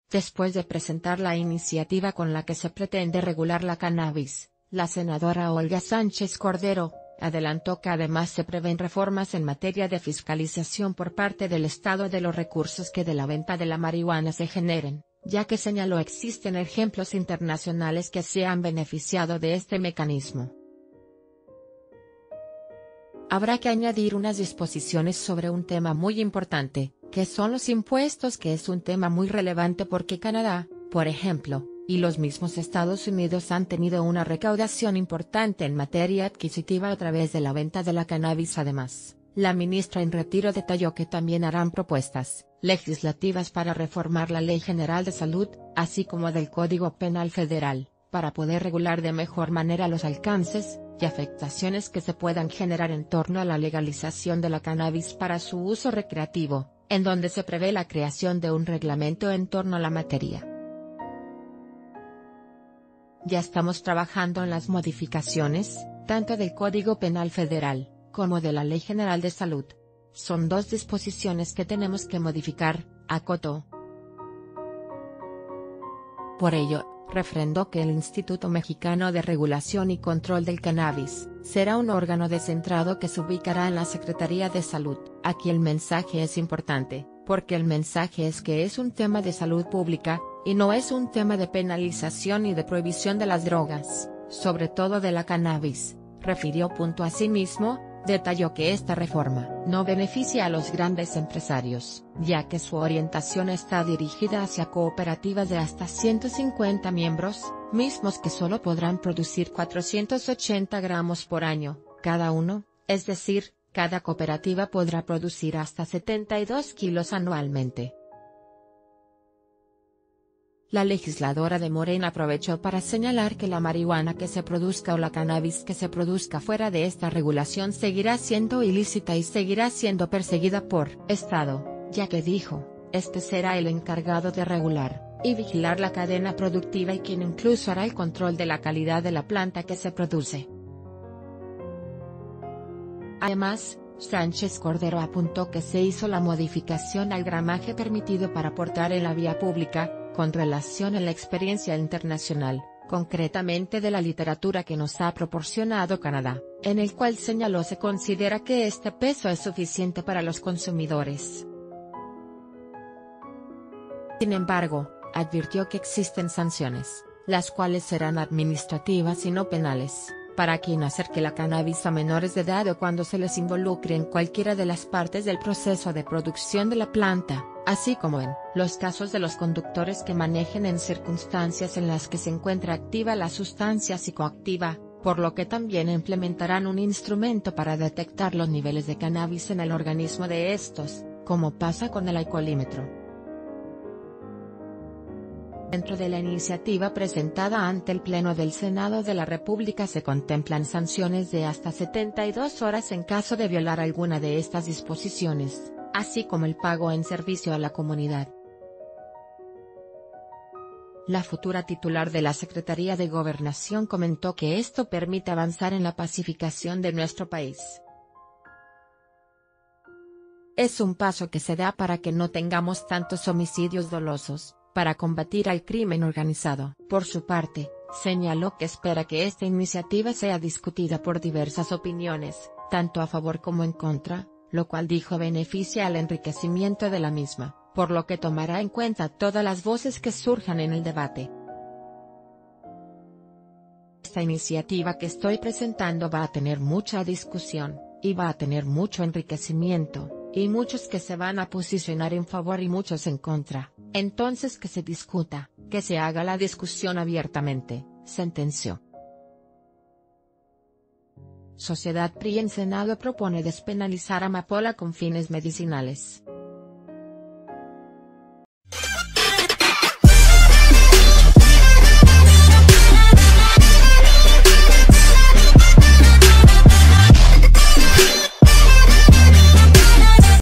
Después de presentar la iniciativa con la que se pretende regular la cannabis, la senadora Olga Sánchez Cordero adelantó que además se prevén reformas en materia de fiscalización por parte del Estado de los recursos que de la venta de la marihuana se generen, ya que señaló existen ejemplos internacionales que se han beneficiado de este mecanismo. Habrá que añadir unas disposiciones sobre un tema muy importante, que son los impuestos, que es un tema muy relevante porque Canadá, por ejemplo, y los mismos Estados Unidos han tenido una recaudación importante en materia adquisitiva a través de la venta de la cannabis. Además, la ministra en retiro detalló que también harán propuestas legislativas para reformar la Ley General de Salud, así como del Código Penal Federal, para poder regular de mejor manera los alcances y afectaciones que se puedan generar en torno a la legalización de la cannabis para su uso recreativo, en donde se prevé la creación de un reglamento en torno a la materia. Ya estamos trabajando en las modificaciones, tanto del Código Penal Federal, como de la Ley General de Salud. Son dos disposiciones que tenemos que modificar, acotó. Por ello, refrendó que el Instituto Mexicano de Regulación y Control del Cannabis será un órgano descentrado que se ubicará en la Secretaría de Salud. Aquí el mensaje es importante, porque el mensaje es que es un tema de salud pública, y no es un tema de penalización y de prohibición de las drogas, sobre todo de la cannabis, refirió. Asimismo, detalló que esta reforma no beneficia a los grandes empresarios, ya que su orientación está dirigida hacia cooperativas de hasta 150 miembros, mismos que solo podrán producir 480 gramos por año, cada uno, es decir, cada cooperativa podrá producir hasta 72 kilos anualmente. La legisladora de Morena aprovechó para señalar que la marihuana que se produzca o la cannabis que se produzca fuera de esta regulación seguirá siendo ilícita y seguirá siendo perseguida por Estado, ya que dijo, este será el encargado de regular y vigilar la cadena productiva y quien incluso hará el control de la calidad de la planta que se produce. Además, Sánchez Cordero apuntó que se hizo la modificación al gramaje permitido para portar en la vía pública, con relación a la experiencia internacional, concretamente de la literatura que nos ha proporcionado Canadá, en el cual señaló se considera que este peso es suficiente para los consumidores. Sin embargo, advirtió que existen sanciones, las cuales serán administrativas y no penales, para quien acerque la cannabis a menores de edad o cuando se les involucre en cualquiera de las partes del proceso de producción de la planta, así como en los casos de los conductores que manejen en circunstancias en las que se encuentra activa la sustancia psicoactiva, por lo que también implementarán un instrumento para detectar los niveles de cannabis en el organismo de estos, como pasa con el alcoholímetro. Dentro de la iniciativa presentada ante el Pleno del Senado de la República se contemplan sanciones de hasta 72 horas en caso de violar alguna de estas disposiciones, así como el pago en servicio a la comunidad. La futura titular de la Secretaría de Gobernación comentó que esto permite avanzar en la pacificación de nuestro país. Es un paso que se da para que no tengamos tantos homicidios dolosos, para combatir al crimen organizado. Por su parte, señaló que espera que esta iniciativa sea discutida por diversas opiniones, tanto a favor como en contra, lo cual dijo beneficia al enriquecimiento de la misma, por lo que tomará en cuenta todas las voces que surjan en el debate. Esta iniciativa que estoy presentando va a tener mucha discusión, y va a tener mucho enriquecimiento, y muchos que se van a posicionar en favor y muchos en contra, entonces que se discuta, que se haga la discusión abiertamente, sentenció. Sociedad PRI en Senado propone despenalizar amapola con fines medicinales.